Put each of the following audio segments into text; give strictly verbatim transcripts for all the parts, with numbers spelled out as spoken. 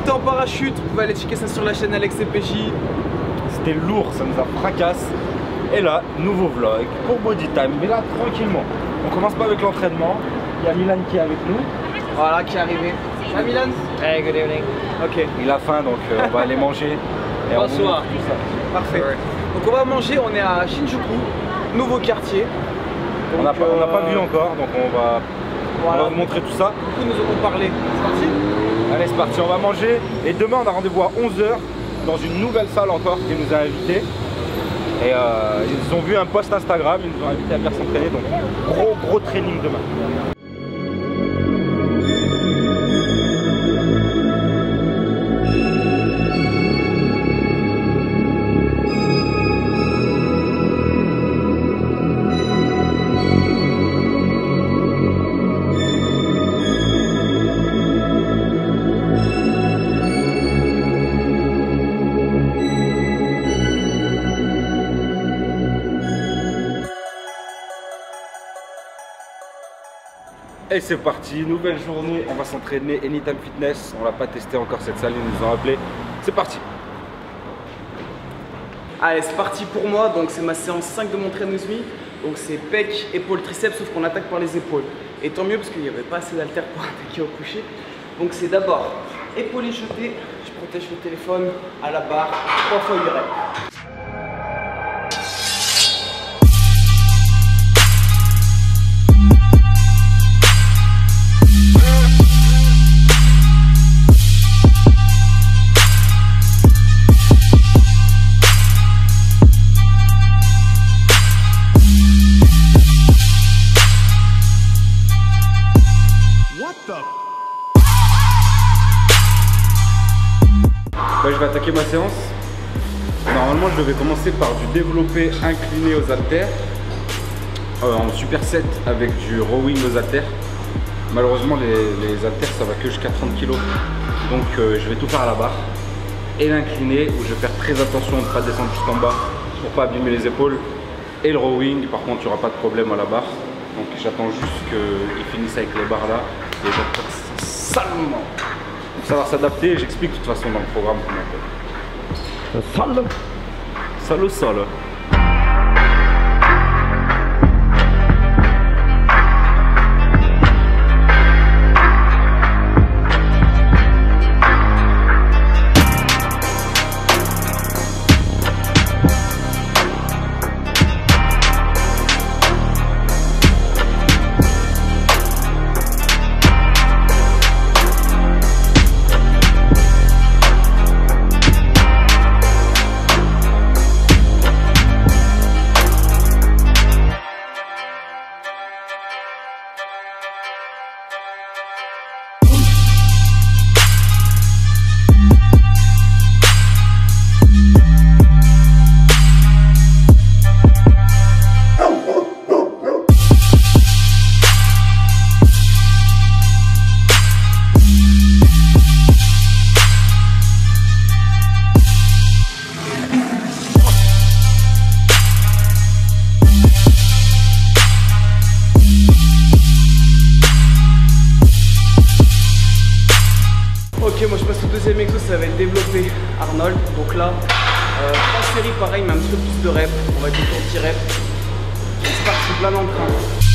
sauté en parachute, vous pouvez aller checker ça sur la chaîne Alex C P J. C'était lourd, ça nous a fracassé. Et là, nouveau vlog pour Body Time, mais là tranquillement. On commence pas avec l'entraînement. Il y a Milan qui est avec nous. Voilà, qui est arrivé. Ça Milan? Hey, good evening. Ok. Il a faim, donc euh, on va aller manger. Et Bonsoir. On tout ça. Parfait. Donc on va manger, on est à Shinjuku, nouveau quartier. Donc, on n'a pas, euh... pas vu encore, donc on va, voilà. on va vous montrer tout ça. Beaucoup nous auront parlé. C'est parti? Allez, c'est parti, on va manger. Et demain, on a rendez-vous à onze heures dans une nouvelle salle encore qui nous a invités. Et euh, ils ont vu un post Instagram, ils nous ont invités à venir s'entraîner. Donc gros gros training demain. Et c'est parti, nouvelle journée, on va s'entraîner Anytime Fitness. On l'a pas testé encore cette salle, ils nous ont appelé. C'est parti. Allez, c'est parti pour moi. Donc c'est ma séance cinq de mon train with me. Donc c'est pec, épaules, triceps, sauf qu'on attaque par les épaules. Et tant mieux parce qu'il n'y avait pas assez d'haltères pour attaquer au coucher. Donc c'est d'abord épaules jetées, je protège le téléphone à la barre, trois fois huit reps. Là, je vais attaquer ma séance. Normalement, je devais commencer par du développé incliné aux haltères euh, en superset avec du rowing aux haltères. Malheureusement, les, les haltères ça va que jusqu'à trente kilos. Donc, euh, je vais tout faire à la barre. Et l'incliné où je vais faire très attention de ne pas descendre jusqu'en bas pour pas abîmer les épaules. Et le rowing, par contre, il n'y aura pas de problème à la barre. Donc, j'attends juste qu'ils finissent avec les barres là et je vais faire ça salement. Pour savoir s'adapter, j'explique de toute façon dans le programme comment on fait. Sale. Sale, sale. Ok, moi je passe au deuxième exo, ça va être développé Arnold. Donc là, euh, trois séries pareil, mais un petit peu plus de reps. On va être autour de dix reps. C'est parti, plein d'entrain.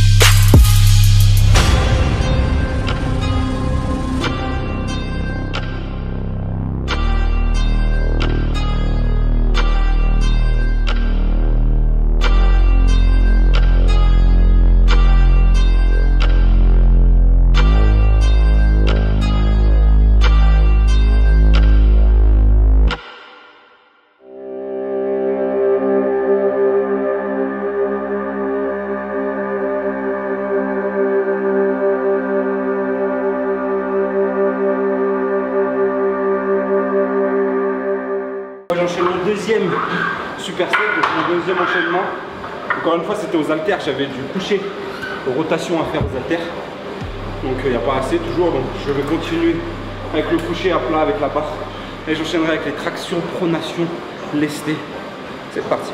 J'enchaîne mon deuxième superset, donc mon deuxième enchaînement. Encore une fois, c'était aux haltères, j'avais du coucher aux rotations à faire aux haltères. Donc il n'y a pas assez toujours, donc je vais continuer avec le coucher à plat avec la barre. Et j'enchaînerai avec les tractions, pronations, lestées. C'est parti.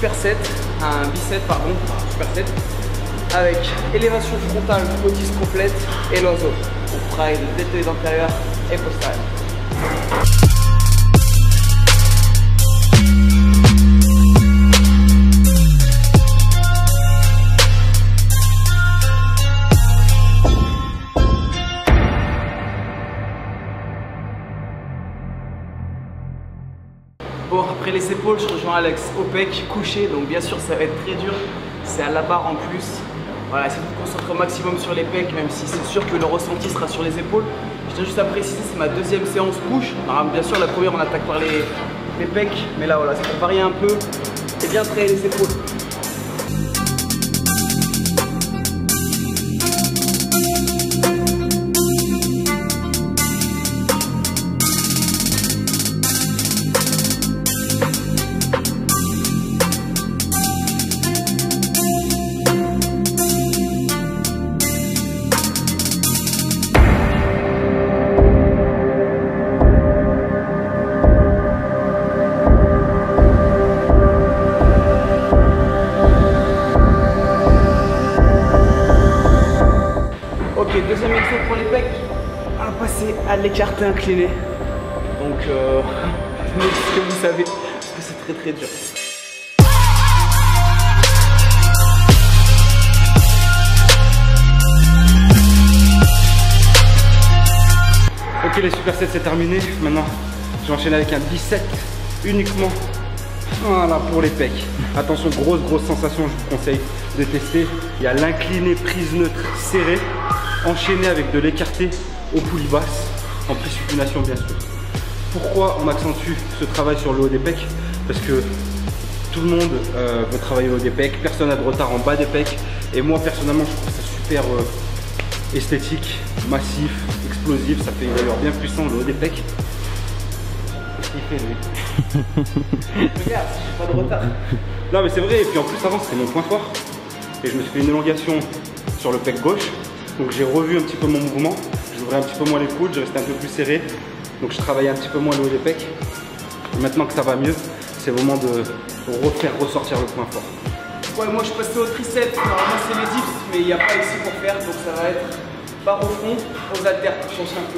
superset, un bicep pardon, superset, avec élévation frontale, otis complète et l'oiseau. On travaille le deltoïde antérieur et postérieur. Bon, après les épaules, je rejoins Alex au pec, couché, donc bien sûr ça va être très dur, c'est à la barre en plus. Voilà, essayez de vous concentrer au maximum sur les pecs, même si c'est sûr que le ressenti sera sur les épaules. Je tiens juste à préciser, c'est ma deuxième séance couche. Alors, bien sûr, la première on attaque par les, les pecs, mais là voilà, c'est pour varier un peu et bien travailler les épaules. Deuxième exo pour les pecs, on va passer à l'écarté incliné. Donc, euh, ce que vous savez, parce que c'est très très dur. Ok, les supersets c'est terminé. Maintenant, j'enchaîne avec un bicep uniquement. Voilà pour les pecs. Attention, grosse grosse sensation, je vous conseille de tester. Il y a l'incliné prise neutre serrée, enchaîné avec de l'écarté au poulie basse, en pré-supination bien sûr. Pourquoi on accentue ce travail sur le haut des pecs? Parce que tout le monde euh, veut travailler le haut des pecs, personne n'a de retard en bas des pecs. Et moi personnellement, je trouve ça super euh, esthétique, massif, explosif. Ça fait d'ailleurs bien puissant le haut des pecs. Qu'est-ce qu'il fait lui? Regarde, j'ai pas de retard. Non mais c'est vrai, et puis en plus avant c'était mon point fort. Et je me suis fait une élongation sur le pec gauche. Donc j'ai revu un petit peu mon mouvement. J'ouvrais un petit peu moins les coudes, je restais un peu plus serré. Donc je travaillais un petit peu moins le haut des pecs. Et maintenant que ça va mieux, c'est le moment de refaire ressortir le point fort. Ouais, moi je passais au triceps, normalement c'est les dips, mais il n'y a pas ici pour faire, donc ça va être barre au front, aux haltères pour changer un peu.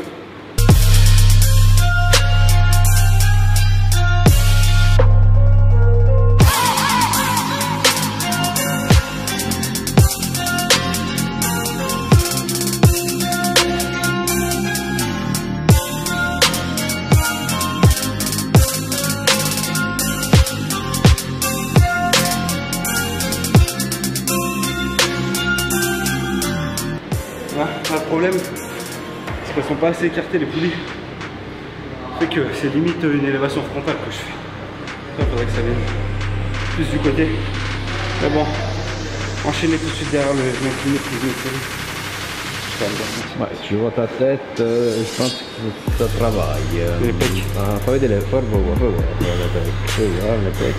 Le problème, c'est qu'elles sont pas assez écartées les poulies. Fait que c'est limite une élévation frontale que je fais. Il faudrait que ça vienne plus du côté. Mais bon, enchaîner tout de suite derrière le genou incliné plus de série. Ouais, si je vois ta tête, euh, je pense que ça travaille. Les pecs. Ah, fai vedere, fai voir, fai voir les pecs. Fai voir les pecs.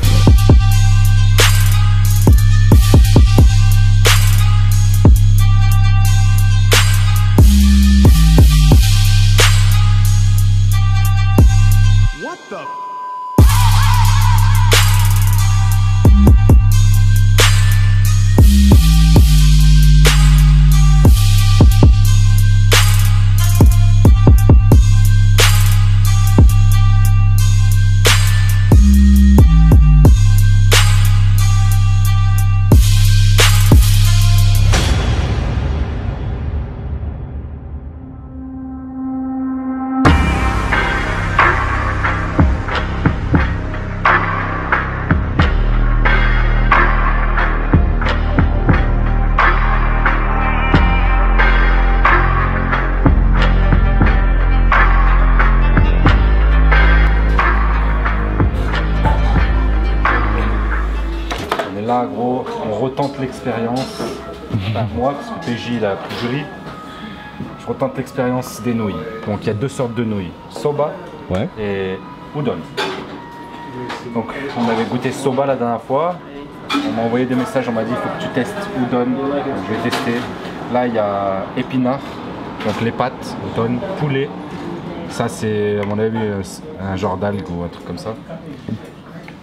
Là, gros, on retente l'expérience. Enfin, moi, parce que P J il a pris jury, je retente l'expérience des nouilles. Donc, il y a deux sortes de nouilles, soba ouais. et udon. Donc, on avait goûté soba la dernière fois. On m'a envoyé des messages, on m'a dit il faut que tu testes udon. Donc, je vais tester. Là, il y a épinards, donc les pâtes, udon, poulet. Ça, c'est à mon avis un genre d'algue ou un truc comme ça.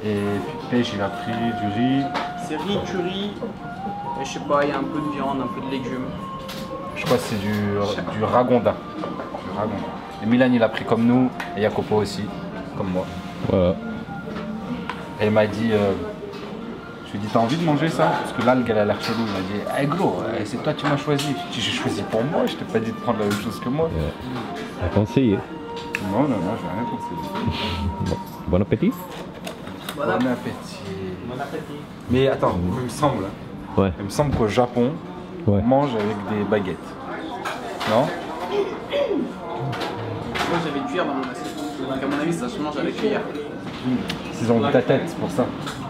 Et pêche, il a pris du riz. C'est riz, curry, et je sais pas, il y a un peu de viande, un peu de légumes. Je crois que c'est du, du ragonda. Du ragonda. Et Milan, il a pris comme nous, et Jacopo aussi, comme moi. Voilà. Et il m'a dit, euh, je lui ai dit, t'as envie de manger ça? Parce que l'algue, elle a l'air chelou. Il m'a dit, hey gros, c'est toi qui m'as choisi. Je dis, j'ai choisi pour moi, je t'ai pas dit de prendre la même chose que moi. Yeah. À conseiller. Non, non, non, j'ai rien conseillé. Bon, bon appétit. Bon Bon appétit. Bon appétit. Mais attends, il me semble, Ouais. il me semble qu'au Japon, Ouais. on mange avec des baguettes. Non? Moi j'avais cuillère dans mon assiette. Donc à mon avis ça se mange avec cuillère. Ils ont vu ta tête, c'est pour ça.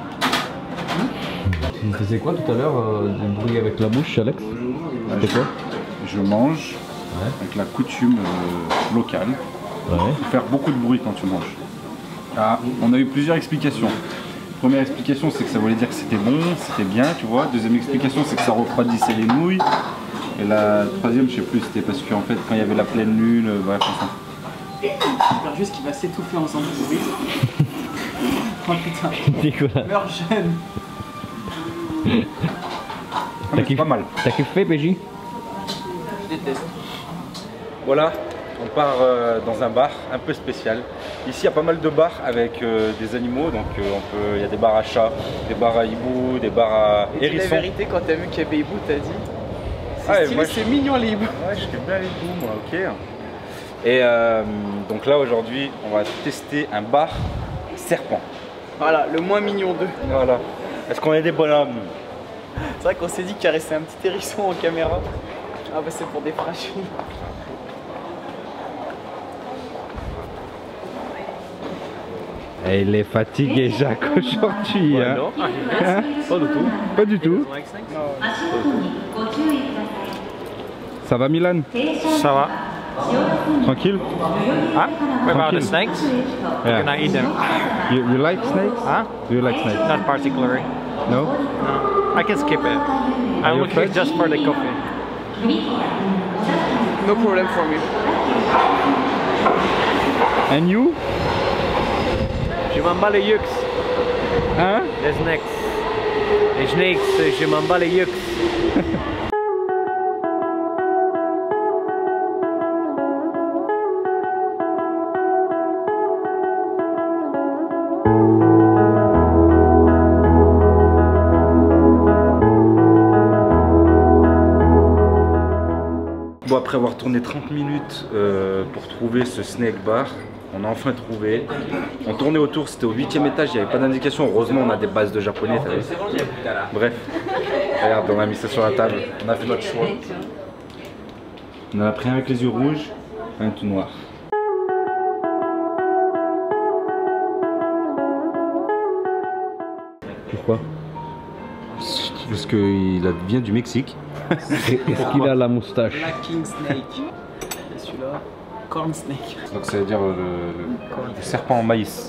Tu faisais quoi tout à l'heure, euh, du bruit avec la bouche, Alex? C'était quoi? Je mange Ouais. avec la coutume euh, locale. Ouais. Faut faire beaucoup de bruit quand tu manges. Ah, on a eu plusieurs explications. Première explication, c'est que ça voulait dire que c'était bon, c'était bien, tu vois. Deuxième explication, c'est que ça refroidissait les nouilles. Et la troisième, je sais plus, c'était parce qu'en fait, quand il y avait la pleine lune, euh, bref, enfin. J'espère juste qu'il va s'étouffer ensemble de bruit. Oh putain, Nicolas. meurs jeune. Ah, mais c'est pas mal. T'as kiffé, P J? Je déteste. Voilà, on part euh, dans un bar un peu spécial. Ici, il y a pas mal de bars avec euh, des animaux, donc euh, on peut, il y a des bars à chats, des bars à hibou, des bars à Et hérissons. la vérité, quand t'as vu qu'il y avait hibou, t'as dit c'est Ah, et stylé, moi, c'est je- mignon les hiboux. Ouais, je fais bien les hiboux, moi, ok. Et euh, donc là, aujourd'hui, on va tester un bar serpent. Voilà, le moins mignon d'eux. Voilà. Est-ce qu'on est des bonhommes? C'est vrai qu'on s'est dit caresser un petit hérisson en caméra. Ah bah c'est pour des fraîches. Il est fatigué, Jacques, aujourd'hui. Hein? Hein? Pas du tout. Pas du tout. Ça va, Milan? Ça va. Tranquille? Huh? What about the snakes? Yeah. Can I eat them? You, you like snakes? Huh? Do you like snakes? Not particularly. No? No. I can skip it. I'm you looking French? just for the coffee. No problem for me. And you? Je m'en bats les yeux. Hein? Les snakes. Les snakes, je m'en bats les yeux. Bon, après avoir tourné trente minutes euh, pour trouver ce snake bar, on a enfin trouvé. On tournait autour, c'était au huitième étage, il n'y avait pas d'indication. Heureusement, on a des bases de japonais, t'as vu. Bref, regarde, on a mis ça sur la table. On a fait notre choix. On en a pris un avec les yeux rouges, un tout noir. Pourquoi? Parce qu'il vient du Mexique. Est-ce qu'il a la moustache? Black King Snake. Et celui-là, Corn Snake. Donc ça veut dire le, le- le serpent en maïs.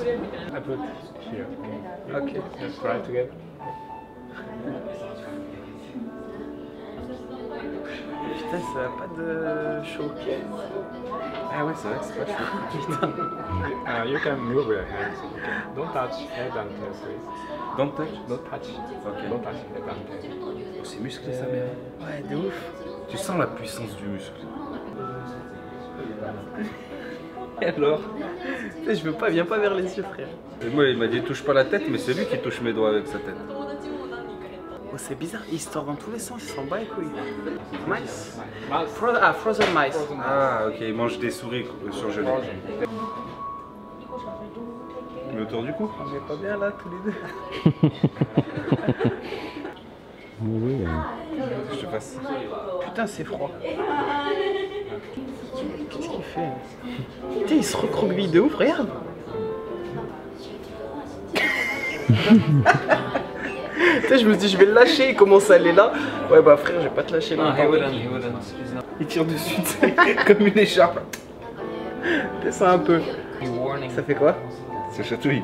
Ok. Putain, ça a pas de chaud. Ah ouais, c'est vrai que c'est pas chaud. Uh, you can move your hands. Don't touch head and tail, please. Don't touch. Don't touch. Ok. Don't touch head and tail. Oh, c'est musclé sa mère. Ouais, de ouf. Tu sens la puissance du muscle. Et alors? Tu sais, je veux pas, viens pas vers les yeux, frère. Et moi, il m'a dit touche pas la tête, mais c'est lui qui touche mes doigts avec sa tête. Oh, c'est bizarre, il se tord dans tous les sens, il s'en bat les couilles. Mice. Fro ah, frozen mice. Ah, ok, il mange des souris surgelées. Mais autour du cou. On est pas bien là, tous les deux. Oui, oui. Je te fasse. Putain, c'est froid. Qu'est-ce qu'il fait? Putain, il se recroqueville de ouf, regarde. Tu sais, je me suis dit, je vais le lâcher, il commence à aller là. Ouais, bah frère, je vais pas te lâcher là. Il tire dessus, tu sais, comme une écharpe. Descends un peu. Ça fait quoi? Ça chatouille.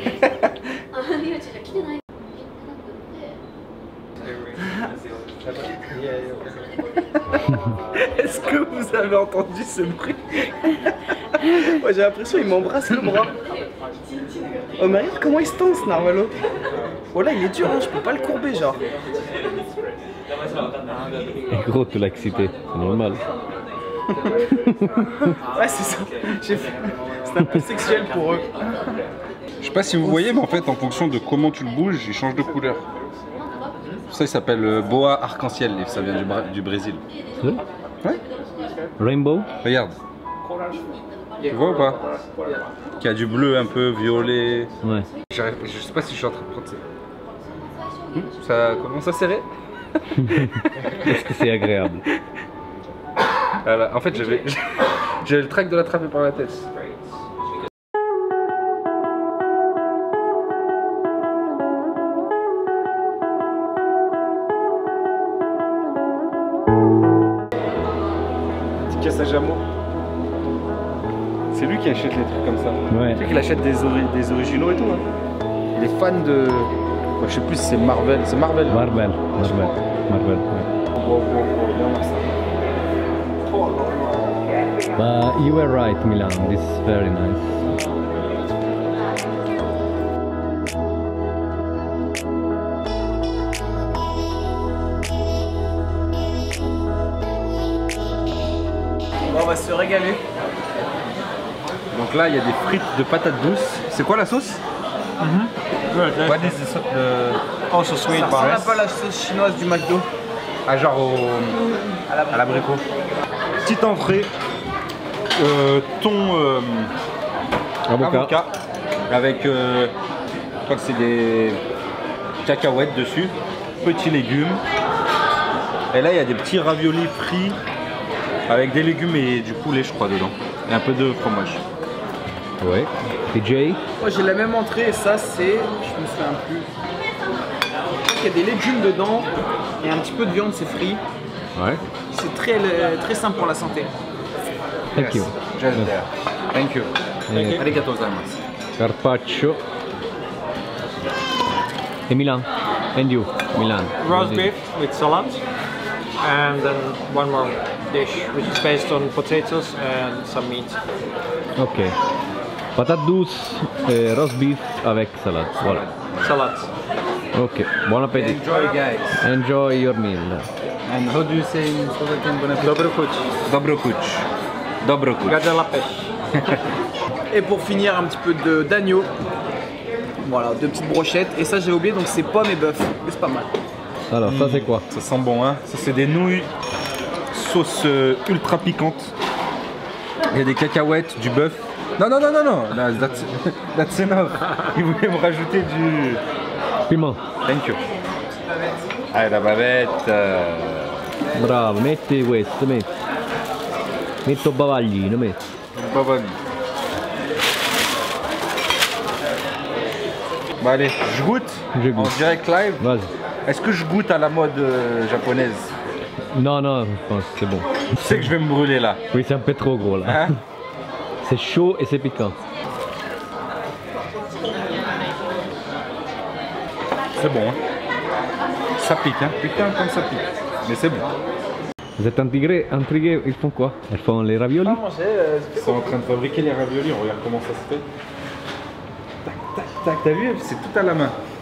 Est-ce que vous avez entendu ce bruit? Moi j'ai l'impression qu'il m'embrasse le bras. Oh mais regarde comment il se tend ce narvalo. Oh là il est dur, hein, je peux pas le courber genre. Et gros, tu l'as excité, c'est normal. Ouais c'est ça, j'ai fait... c'est un peu sexuel pour eux. Je sais pas si vous voyez, mais en fait, en fonction de comment tu le bouges, il change de couleur. Ça, il s'appelle euh, boa arc-en-ciel et ça vient du, Bra- du Brésil. Oui. Ouais. Rainbow. Regarde. Tu vois ou pas? Qui a du bleu un peu violet. Ouais. J'arrive- Je sais pas si je suis en train de prendre ça. Hmm, Ça commence à serrer. Est-ce que c'est agréable? Voilà. En fait, j'avais j'avais le trac de l'attraper par la tête. Petit cassage amour. C'est lui qui achète les trucs comme ça. Ouais. Tu sais qu'il achète des, ori- des originaux et tout. Hein. Il est fan de. Moi, je sais plus si c'est Marvel. C'est Marvel. Marvel. Marvel. Marvel. Ouais. Wow, wow, wow, viens voir ça. But you were right, Milan. This is very nice. Bon, on va se régaler. Donc là, il y a des frites de patates douces. C'est quoi la sauce? What is the sauce? The... Also sweet Ça bar. ressemble un peu à la sauce chinoise du McDo. Ah, genre au... à l'abricot. Petite entrée. Euh, thon euh, Avocat. avocat. Avec, euh, je crois que c'est des cacahuètes dessus. Petits légumes. Et là, il y a des petits raviolis frits avec des légumes et du poulet, je crois, dedans. Et un peu de fromage. Ouais. Et Jay? Moi j'ai la même entrée et ça c'est, je me souviens plus. Je crois qu'il y a des légumes dedans et un petit peu de viande, c'est frit. Ouais. C'est très, très simple pour la santé. Thank you. Just there. Thank you. Eh, Arigatou gozaimasu. Carpaccio. Et Milan? And you, Milan? Roast beef with salad. And then one more dish, which is based on potatoes and some meat. Ok. Patate douce, et roast beef avec salade. Voilà. Salad. Ok. Buon appétit. Enjoy, guys. Enjoy your meal. And how do you say in Slovakian bon appétit? Dobro kuć. Dobro kuć. Dobro kuć. Gadela pech. Et pour finir un petit peu de- d'agneau. Voilà, deux petites brochettes. Et ça j'ai oublié, donc c'est pommes et bœuf. Mais c'est pas mal. Alors, ça c'est quoi? Ça sent bon, hein. Ça, c'est des nouilles, sauce euh, ultra piquante. Il y a des cacahuètes, du bœuf. Non, non, non, non, non. No, that's, that's enough. Il voulait me rajouter du. Piment. Thank you. Ah, la bavette. euh, Bravo, metti questo, metti. Metto bavaglino, metti. Pas bonne. Bah allez, je goûte. Je En goûte. direct live. Vas-y. Est-ce que je goûte à la mode euh, japonaise? Non, non, je pense que c'est bon. Je sais que je vais me brûler là. Oui, c'est un peu trop gros là. Hein? C'est chaud et c'est piquant. C'est bon, hein. Ça pique, hein. Putain, comme ça pique. Mais c'est bon. Vous êtes intégrés, intrigués, ils font quoi? Elles font les raviolis? Ils sont en train de fabriquer les raviolis, on regarde comment ça se fait. Tac, tac, tac, t'as vu? C'est tout à la main.